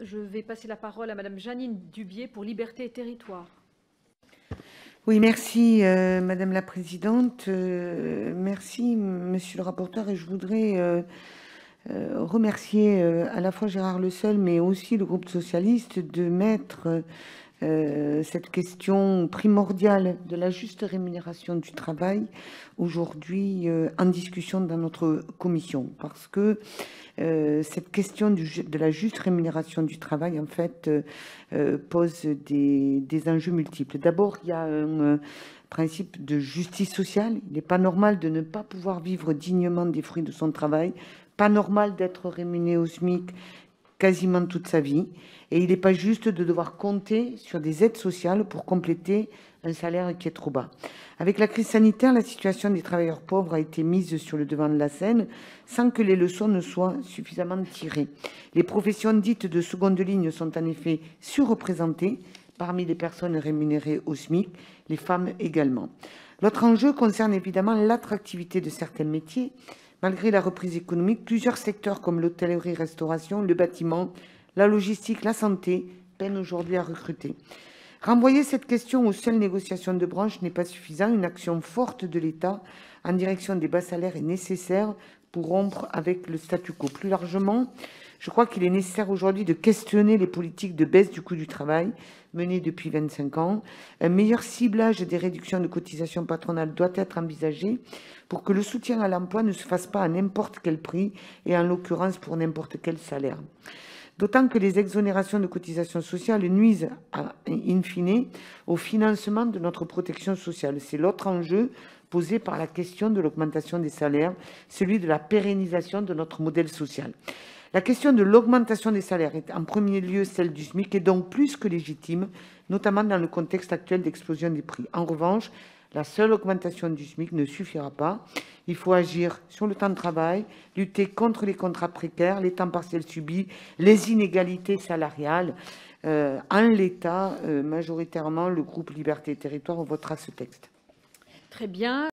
Je vais passer la parole à Madame Jeannine Dubié pour Liberté et Territoire. Oui, merci Madame la Présidente. Merci Monsieur le rapporteur, et je voudrais remercier à la fois Gérard Le Seul, mais aussi le groupe socialiste de mettre cette question primordiale de la juste rémunération du travail aujourd'hui en discussion dans notre commission, parce que cette question de la juste rémunération du travail, en fait, pose des enjeux multiples. D'abord, il y a un principe de justice sociale. Il n'est pas normal de ne pas pouvoir vivre dignement des fruits de son travail, pas normal d'être rémunéré au SMIC quasiment toute sa vie, et il n'est pas juste de devoir compter sur des aides sociales pour compléter un salaire qui est trop bas. Avec la crise sanitaire, la situation des travailleurs pauvres a été mise sur le devant de la scène sans que les leçons ne soient suffisamment tirées. Les professions dites de seconde ligne sont en effet surreprésentées parmi les personnes rémunérées au SMIC, les femmes également. L'autre enjeu concerne évidemment l'attractivité de certains métiers. Malgré la reprise économique, plusieurs secteurs comme l'hôtellerie-restauration, le bâtiment, la logistique, la santé peinent aujourd'hui à recruter. Renvoyer cette question aux seules négociations de branche n'est pas suffisant. Une action forte de l'État en direction des bas salaires est nécessaire pour rompre avec le statu quo. Plus largement, je crois qu'il est nécessaire aujourd'hui de questionner les politiques de baisse du coût du travail menées depuis 25 ans. Un meilleur ciblage des réductions de cotisations patronales doit être envisagé pour que le soutien à l'emploi ne se fasse pas à n'importe quel prix et en l'occurrence pour n'importe quel salaire. D'autant que les exonérations de cotisations sociales nuisent, in fine, au financement de notre protection sociale. C'est l'autre enjeu posé par la question de l'augmentation des salaires, celui de la pérennisation de notre modèle social. La question de l'augmentation des salaires est en premier lieu celle du SMIC et donc plus que légitime, notamment dans le contexte actuel d'explosion des prix. En revanche, la seule augmentation du SMIC ne suffira pas. Il faut agir sur le temps de travail, lutter contre les contrats précaires, les temps partiels subis, les inégalités salariales. En l'état, majoritairement, le groupe Liberté et Territoire votera ce texte. Très bien.